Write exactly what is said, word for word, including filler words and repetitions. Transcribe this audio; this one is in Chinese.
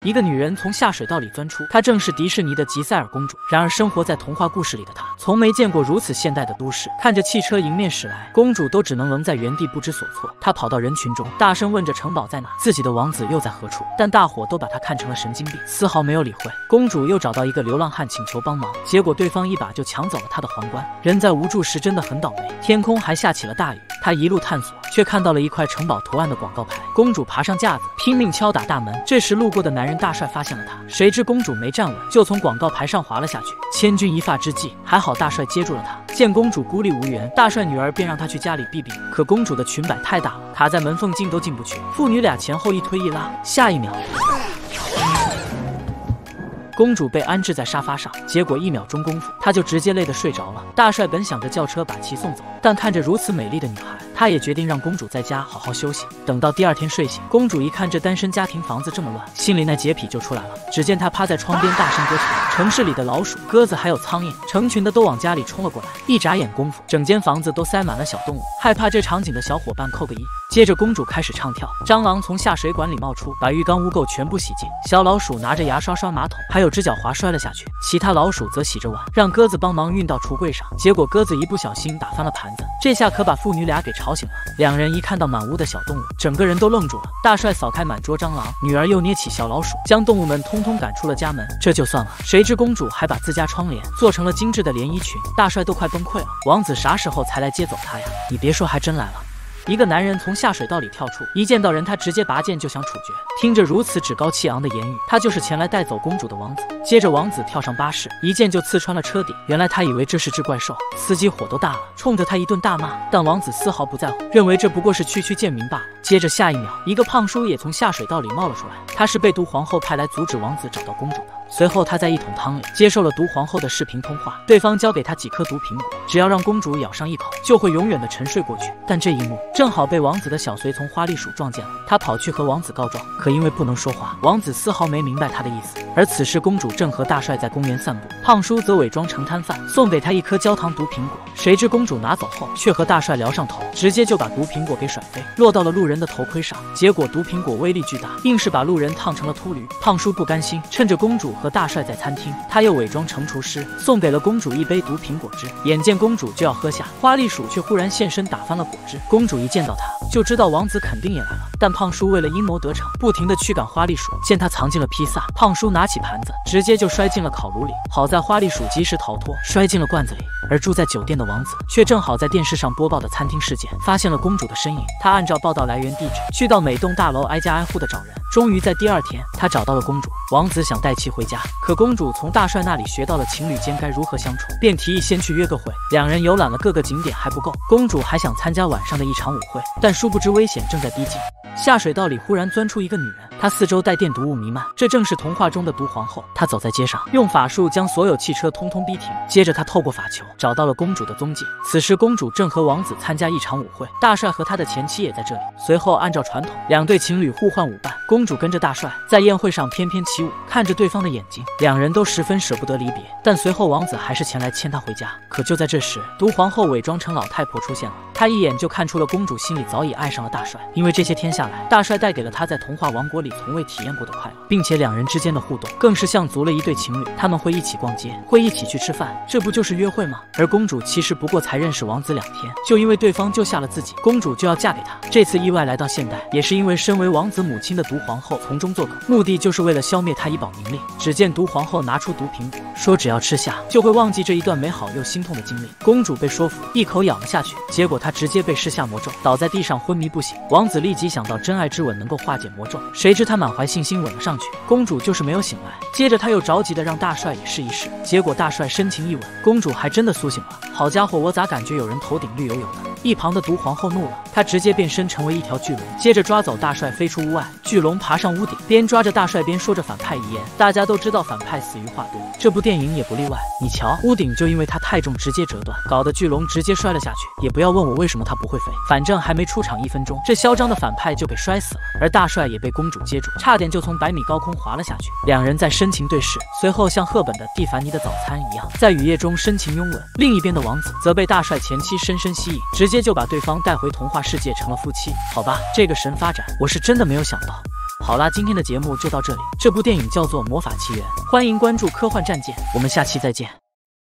一个女人从下水道里钻出，她正是迪士尼的吉赛尔公主。然而，生活在童话故事里的她，从没见过如此现代的都市。看着汽车迎面驶来，公主都只能愣在原地不知所措。她跑到人群中，大声问着城堡在哪，自己的王子又在何处？但大伙都把她看成了神经病，丝毫没有理会。公主又找到一个流浪汉请求帮忙，结果对方一把就抢走了她的皇冠。人在无助时真的很倒霉。天空还下起了大雨，她一路探索，却看到了一块城堡图案的广告牌。公主爬上架子，拼命敲打大门。这时，路过的男人大帅发现了她，谁知公主没站稳，就从广告牌上滑了下去。千钧一发之际，还好大帅接住了她。见公主孤立无援，大帅女儿便让她去家里避避。可公主的裙摆太大了，卡在门缝进都进不去。父女俩前后一推一拉，下一秒，公主被安置在沙发上，结果一秒钟功夫，她就直接累得睡着了。大帅本想着叫车把其送走，但看着如此美丽的女孩，他也决定让公主在家好好休息。等到第二天睡醒，公主一看这单身家庭房子这么乱，心里那洁癖就出来了。只见她趴在窗边大声歌唱，城市里的老鼠、鸽子还有苍蝇，成群的都往家里冲了过来。一眨眼功夫，整间房子都塞满了小动物。害怕这场景的小伙伴扣个一。接着公主开始唱跳，蟑螂从下水管里冒出，把浴缸污垢全部洗净。小老鼠拿着牙刷刷马桶，还有只脚滑摔了下去。其他老鼠则洗着碗，让鸽子帮忙运到橱柜上。结果鸽子一不小心打翻了盘子，这下可把父女俩给吵醒了。两人一看到满屋的小动物，整个人都愣住了。大帅扫开满桌蟑螂，女儿又捏起小老鼠，将动物们通通赶出了家门。这就算了，谁知公主还把自家窗帘做成了精致的连衣裙，大帅都快崩溃了。王子啥时候才来接走她呀？你别说，还真来了。一个男人从下水道里跳出，一见到人他直接拔剑就想处决。听着如此趾高气昂的言语，他就是前来带走公主的王子。接着王子跳上巴士，一剑就刺穿了车顶。原来他以为这是只怪兽，司机火都大了，冲着他一顿大骂。但王子丝毫不在乎，认为这不过是区区贱民罢了。接着下一秒，一个胖叔也从下水道里冒了出来，他是被毒皇后派来阻止王子找到公主的。随后他在一桶汤里接受了毒皇后的视频通话，对方交给他几颗毒苹果，只要让公主咬上一口，就会永远的沉睡过去。但这一幕正好被王子的小随从花栗鼠撞见了，他跑去和王子告状，可因为不能说话，王子丝毫没明白他的意思。而此时公主正和大帅在公园散步，胖叔则伪装成摊贩，送给他一颗焦糖毒苹果。谁知公主拿走后，却和大帅聊上头，直接就把毒苹果给甩飞，落到了路人的头盔上。结果毒苹果威力巨大，硬是把路人烫成了秃驴。胖叔不甘心，趁着公主和大帅在餐厅，他又伪装成厨师，送给了公主一杯毒苹果汁。眼见公主就要喝下，花栗鼠却忽然现身打翻了果汁。公主一见到他就知道王子肯定也来了，但胖叔为了阴谋得逞，不停地驱赶花栗鼠。见他藏进了披萨，胖叔拿起盘子直接就摔进了烤炉里。好在花栗鼠及时逃脱，摔进了罐子里。而住在酒店的王子却正好在电视上播报的餐厅事件发现了公主的身影。他按照报道来源地址去到每栋大楼挨家挨户的找人。终于在第二天，他找到了公主。王子想带其回家，可公主从大帅那里学到了情侣间该如何相处，便提议先去约个会。两人游览了各个景点还不够，公主还想参加晚上的一场舞会，但殊不知危险正在逼近。下水道里忽然钻出一个女人，她四周带电毒雾弥漫，这正是童话中的毒皇后。她走在街上，用法术将所有汽车通通逼停。接着她透过法球找到了公主的踪迹。此时公主正和王子参加一场舞会，大帅和他的前妻也在这里。随后按照传统，两对情侣互换舞伴，公主跟着大帅在宴会上翩翩起舞，看着对方的眼睛，两人都十分舍不得离别。但随后王子还是前来牵她回家。可就在这时，毒皇后伪装成老太婆出现了，她一眼就看出了公主心里早已爱上了大帅，因为这些天下来，大帅带给了她在童话王国里从未体验过的快乐，并且两人之间的互动更是像足了一对情侣。他们会一起逛街，会一起去吃饭，这不就是约会吗？而公主其实不过才认识王子两天，就因为对方救下了自己，公主就要嫁给他。这次意外来到现代，也是因为身为王子母亲的毒皇后从中作梗，目的就是为了消灭他以保名利。只见毒皇后拿出毒苹果，说只要吃下就会忘记这一段美好又心痛的经历。公主被说服，一口咬了下去，结果她直接被施下魔咒，倒在地上昏迷不醒。王子立即想到真爱之吻能够化解魔咒，谁知他满怀信心吻了上去，公主就是没有醒来。接着他又着急的让大帅也试一试，结果大帅深情一吻，公主还真的苏醒了。好家伙，我咋感觉有人头顶绿油油的？一旁的毒皇后怒了，她直接变身成为一条巨龙，接着抓走大帅飞出屋外。巨龙爬上屋顶，边抓着大帅边说着反派遗言。大家都知道反派死于话多，这部电影也不例外。你瞧，屋顶就因为他太重直接折断，搞得巨龙直接摔了下去。也不要问我为什么他不会飞，反正还没出场一分钟，这嚣张的反派就给摔死了。而大帅也被公主接住，差点就从百米高空滑了下去。两人在深情对视，随后像赫本的《蒂凡尼的早餐》一样，在雨夜中深情拥吻。另一边的王子则被大帅前妻深深吸引，直接就把对方带回童话世界成了夫妻。好吧，这个神发展我是真的没有想到。 好啦，今天的节目就到这里。这部电影叫做《魔法奇缘》，欢迎关注科幻战舰，我们下期再见。